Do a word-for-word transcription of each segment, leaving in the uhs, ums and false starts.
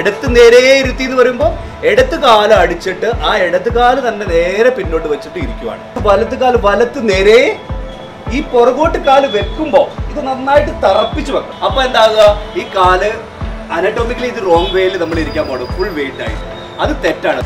ഇടത്ത് നേരെ ഇരുത്തി എന്ന് പറയുമ്പോൾ ഇടത്ത് കാല് അടിച്ചിട്ട് ആ ഇടത്ത് കാല് തന്നെ നേരെ പിന്നോട്ട് വെച്ചിട്ട് ഇരിക്കുവാണ്. വലത്ത് കാല് വലത്ത് നേരെ ഈ പുറകോട്ട് കാല് വെക്കുമ്പോൾ ഇത് നന്നായിട്ട് തറപ്പിച്ച് വെക്കണം. അപ്പൊ എന്താകുക, ഈ കാല് അനറ്റോമിക്കലി ഇത് റോങ് വേയിൽ നമ്മൾ ഇരിക്കാൻ പോകണം, ഫുൾ വെയിറ്റ് ആയിട്ട്. അത് തെറ്റാണ്.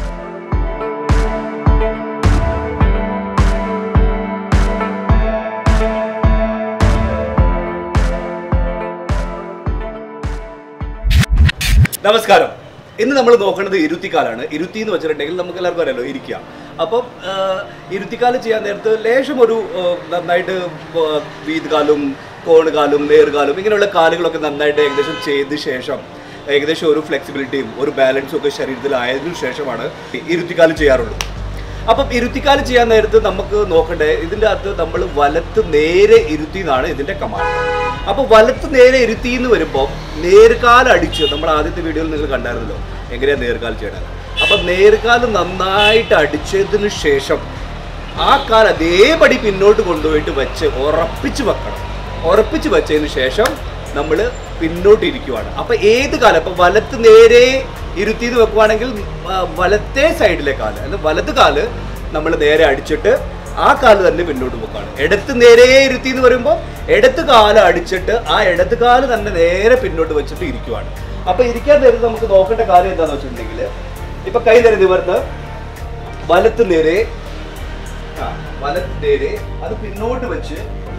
നമസ്കാരം. ഇന്ന് നമ്മൾ നോക്കുന്നത് ഇരുത്തിക്കാലാണ്. ഇരുത്തി എന്ന് വെച്ചിട്ടുണ്ടെങ്കിൽ നമുക്ക് എല്ലാവർക്കും അറിയാലോ, ഇരിക്കുക. അപ്പം ഇരുത്തിക്കാല് ചെയ്യാൻ നേരത്ത് ലേശം ഒരു നന്നായിട്ട് വീതുകാലും കോണുകാലും നേർകാലും ഇങ്ങനെയുള്ള കാലുകളൊക്കെ നന്നായിട്ട് ഏകദേശം ചെയ്ത ശേഷം ഏകദേശം ഒരു ഫ്ലെക്സിബിലിറ്റിയും ഒരു ബാലൻസും ഒക്കെ ശരീരത്തിലായതിനു ശേഷമാണ് ഇരുത്തിക്കാല് ചെയ്യാറുള്ളൂ. അപ്പം ഇരുത്തിക്കാല് ചെയ്യാൻ നേരത്ത് നമുക്ക് നോക്കണ്ടേ, ഇതിൻ്റെ അകത്ത് നമ്മൾ വലത്ത് നേരെ ഇരുത്തി എന്നാണ് ഇതിൻ്റെ കമാൻഡ്. അപ്പോൾ വലത്ത് നേരെ ഇരുത്തി എന്ന് വരുമ്പോൾ നേർക്കാൽ അടിച്ച്, നമ്മൾ ആദ്യത്തെ വീഡിയോയിൽ നിങ്ങൾ കണ്ടായിരുന്നല്ലോ എങ്ങനെയാണ് നേർക്കാൽ ചെയ്യണത്. അപ്പം നേർക്കാൽ നന്നായിട്ട് അടിച്ചതിന് ശേഷം ആ കാൽ അതേപടി പിന്നോട്ട് കൊണ്ടുപോയിട്ട് വെച്ച് ഉറപ്പിച്ച് വെക്കണം. ഉറപ്പിച്ച് വെച്ചതിന് ശേഷം നമ്മൾ പിന്നോട്ട് ഇരിക്കുവാണ്. അപ്പം ഏത് കാലം, അപ്പം വലത്ത് നേരെ ഇരുത്തി എന്ന് വെക്കുവാണെങ്കിൽ വലത്തെ സൈഡിലെ കാല് അല്ല വലത് കാല് നമ്മൾ നേരെ അടിച്ചിട്ട് ആ കാല് തന്നെ പിന്നോട്ട് പോക്കാണ്. ഇടത്ത് നേരെ ഇരുത്തി എന്ന് പറയുമ്പോൾ ഇടത്ത് കാല് അടിച്ചിട്ട് ആ ഇടത്ത് കാല് തന്നെ നേരെ പിന്നോട്ട് വെച്ചിട്ട് ഇരിക്കുവാണ്. അപ്പൊ ഇരിക്കാൻ നേരത്ത് നമുക്ക് നോക്കേണ്ട കാര്യം എന്താണെന്ന് വെച്ചിട്ടുണ്ടെങ്കിൽ, ഇപ്പൊ കൈ നേരെ നിവർന്ന് വലത്ത് നേരെ ആ വലത്ത് നേരെ അത് പിന്നോട്ട് വെച്ച്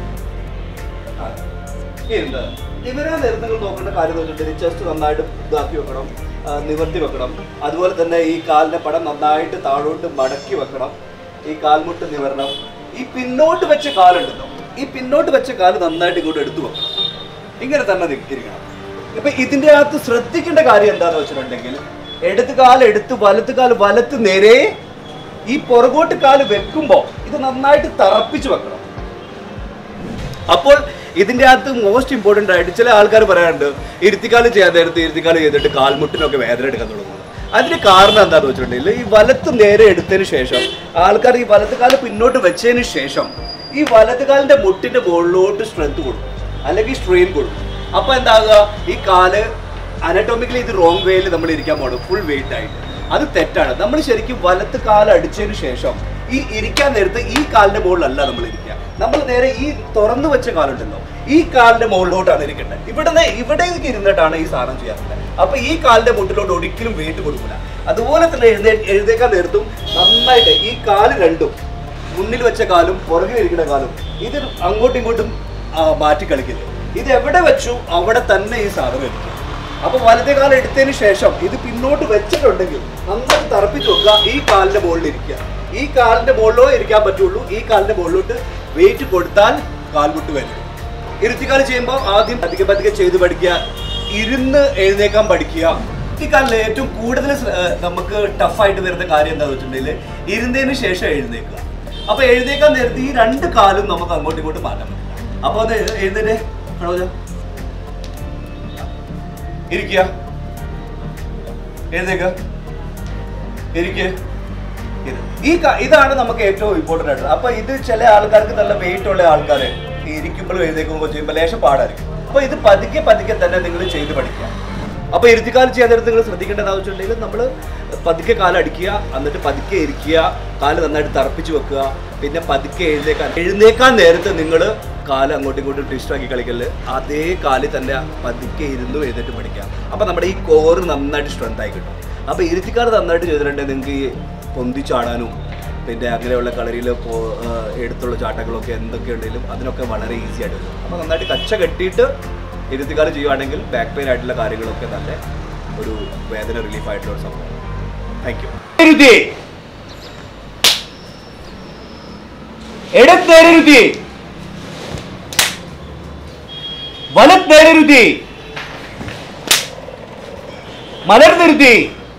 ഇരുന്ന് ഇവരെ നേരത്തെ നിങ്ങൾ നോക്കേണ്ട കാര്യം എന്ന് വെച്ചിട്ടുണ്ടെങ്കിൽ ചെസ്റ്റ് നന്നായിട്ട് ഇതാക്കി വെക്കണം, നിവർത്തി വെക്കണം. അതുപോലെ തന്നെ ഈ കാലിന്റെ പടം നന്നായിട്ട് താഴോട്ട് മടക്കി വെക്കണം. ഈ കാൽമുട്ട് നിവരണം. ഈ പിന്നോട്ട് വെച്ച കാലുണ്ടല്ലോ, ഈ പിന്നോട്ട് വെച്ച കാല് നന്നായിട്ട് ഇങ്ങോട്ട് എടുത്തു വെക്കണം. ഇങ്ങനെ തന്നെ ഇരിക്കണം. ഇപ്പൊ ഇതിന്റെ അകത്ത് ശ്രദ്ധിക്കേണ്ട കാര്യം എന്താന്ന് വെച്ചിട്ടുണ്ടെങ്കിൽ, ഇടത്ത് കാല് എടുത്ത് വലത്ത് കാല് വലത്ത് നേരെ ഈ പുറകോട്ട് കാല് വെക്കുമ്പോൾ ഇത് നന്നായിട്ട് തറപ്പിച്ച് വെക്കണം. അപ്പോൾ ഇതിന്റെ അകത്ത് മോസ്റ്റ് ഇമ്പോർട്ടൻ്റ് ആയിട്ട് ചില ആൾക്കാർ പറയാറുണ്ട്, ഇരുത്തിക്കാല് ചെയ്യാൻ നേരത്ത് ഇരുത്തിക്കാല് ചെയ്തിട്ട് കാൽമുട്ടിനൊക്കെ വേദന എടുക്കാൻ തുടങ്ങുന്നത്. അതിന് കാരണം എന്താണെന്ന് വെച്ചിട്ടുണ്ടെങ്കിൽ, ഈ വലത്ത് നേരെ എടുത്തതിന് ശേഷം ആൾക്കാർ ഈ വലത്ത് കാല് പിന്നോട്ട് വെച്ചതിന് ശേഷം ഈ വലത്ത് കാലിന്റെ മുട്ടിന്റെ മുകളിലോട്ട് സ്ട്രെങ്ത് കൊടുക്കും, അല്ലെങ്കിൽ സ്ട്രെയിൻ കൊടുക്കും. അപ്പൊ എന്താകുക, ഈ കാല് അനറ്റോമിക്കലി ഇത് റോങ് വേയിൽ നമ്മൾ ഇരിക്കാൻ പോകണം, ഫുൾ വെയിറ്റ് ആയിട്ട്. അത് തെറ്റാണ്. നമ്മൾ ശരിക്കും വലത്ത് കാല് അടിച്ചതിന് ശേഷം ഈ ഇരിക്കാൻ നേരത്ത് ഈ കാലിന്റെ മുകളിലല്ല നമ്മൾ ഇരിക്കുക. നമ്മൾ നേരെ ഈ തുറന്നു വെച്ച കാലുണ്ടല്ലോ, ഈ കാലിന്റെ മുകളിലോട്ടാണ് ഇരിക്കേണ്ടത്. ഇവിടെ ഇവിടേക്ക് ഇരുന്നിട്ടാണ് ഈ സാധനം ചെയ്യാറുള്ളത്. അപ്പൊ ഈ കാലിന്റെ മുട്ടിലോട്ട് ഒരിക്കലും വെയിറ്റ് കൊടുക്കില്ല. അതുപോലെ തന്നെ എഴുന്നേ എഴുതേക്കാൻ നേരത്തും നന്നായിട്ട് ഈ കാല് രണ്ടും, മുന്നിൽ വെച്ച കാലും പുറകിൽ ഇരിക്കുന്ന കാലും, ഇത് അങ്ങോട്ടും ഇങ്ങോട്ടും മാറ്റി കളിക്കില്ല. ഇത് എവിടെ വെച്ചു അവിടെ തന്നെ ഈ സാധനം ഇരിക്കും. അപ്പൊ വലത്തെ കാലം എടുത്തതിന് ശേഷം ഇത് പിന്നോട്ട് വെച്ചിട്ടുണ്ടെങ്കിൽ നന്നായിട്ട് തറപ്പിച്ച് വെക്കുക. ഈ കാലിന്റെ മുകളിൽ ഇരിക്കുക. ഈ കാലിന്റെ മുകളിലോ ഇരിക്കാൻ പറ്റുള്ളൂ. ഈ കാലിന്റെ മുകളിലോട്ട് വെയിറ്റ് കൊടുത്താൽ കാൽമുട്ട് വരും. ഇരുത്തിക്കാല് ചെയ്യുമ്പോൾ ആദ്യം പതുക്കെ പതുക്കെ ചെയ്ത് പഠിക്കുക, ഇരുന്ന് എഴുന്നേക്കാൻ പഠിക്കുക. ഇരുത്തിക്കാലിൽ ഏറ്റവും കൂടുതൽ നമുക്ക് ടഫായിട്ട് വരുന്ന കാര്യം എന്താണെന്ന് വെച്ചിട്ടുണ്ടെങ്കിൽ, ഇരുന്നതിന് ശേഷം എഴുന്നേക്കുക. അപ്പൊ എഴുന്നേക്കാൻ നേരത്തെ ഈ രണ്ട് കാലും നമുക്ക് അങ്ങോട്ടും ഇങ്ങോട്ടും മാറ്റാൻ പറ്റില്ല. അപ്പൊ അത് എഴുന്നേറ്റേ ഇരിക്കുക, എഴുന്നേക്കുക, ഇരിക്കുക. ഈ ഇതാണ് നമുക്ക് ഏറ്റവും ഇമ്പോർട്ടൻ്റ് ആയിട്ട്. അപ്പൊ ഇത് ചില ആൾക്കാർക്ക് നല്ല വെയിറ്റ് ഉള്ള ആൾക്കാര് ഇരിക്കുമ്പോഴും എഴുന്നേക്കുമ്പോൾ ചെയ്യുമ്പോൾ ലേശം പാടായിരിക്കും. അപ്പൊ ഇത് പതുക്കെ പതുക്കെ തന്നെ നിങ്ങൾ ചെയ്ത് പഠിക്കുക. അപ്പൊ ഇരുത്തിക്കാല് ചെയ്യാൻ നേരത്ത് നിങ്ങൾ ശ്രദ്ധിക്കേണ്ടത് വെച്ചിട്ടുണ്ടെങ്കിൽ, നമ്മൾ പതുക്കെ കാലടിക്കുക, എന്നിട്ട് പതുക്കെ ഇരിക്കുക, കാല് നന്നായിട്ട് തറപ്പിച്ച് വെക്കുക, പിന്നെ പതുക്കെ എഴുന്നേക്കാൻ എഴുന്നേക്കാൻ നേരത്ത് നിങ്ങൾ കാല് അങ്ങോട്ടും ഇങ്ങോട്ടും ട്വിസ്റ്റാക്കി കളിക്കല്, അതേ കാലിൽ തന്നെ പതുക്കെ ഇരുന്ന് എഴുന്നേറ്റ് പഠിക്കുക. അപ്പൊ നമ്മുടെ ഈ കോറ് നന്നായിട്ട് സ്ട്രെങ്ത് ആയി കിട്ടും. അപ്പൊ ഇരുത്തിക്കാല് നന്നായിട്ട് ചെയ്തിട്ടുണ്ടെങ്കിൽ നിങ്ങൾക്ക് ഈ പൊന്തിച്ചാടാനും പിന്നെ അങ്ങനെയുള്ള കളരിയിൽ എടുത്തുള്ള ചാട്ടങ്ങളൊക്കെ എന്തൊക്കെ ഉണ്ടെങ്കിലും അതിനൊക്കെ വളരെ ഈസി ആയിട്ട് വരും. അപ്പോൾ നന്നായിട്ട് കച്ച കെട്ടിയിട്ട് ഇരുത്തിക്കാല് ചെയ്യുവാണെങ്കിൽ ബാക്ക് പെയിൻ ആയിട്ടുള്ള കാര്യങ്ങളൊക്കെ നല്ല ഒരു വേദന റിലീഫ് ആയിട്ടുള്ള ഒരു സംഭവം. Thank you. ഇടത്ത് നേരെ ഇരുത്തി, വലത്ത് നേരെ ഇരുത്തി, മലർന്നിരുത്തി,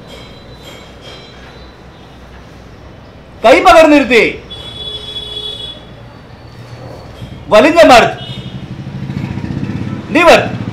കൈ പകർന്നിരുത്തി, വലിഞ്ഞ മർത്ത് നിവർ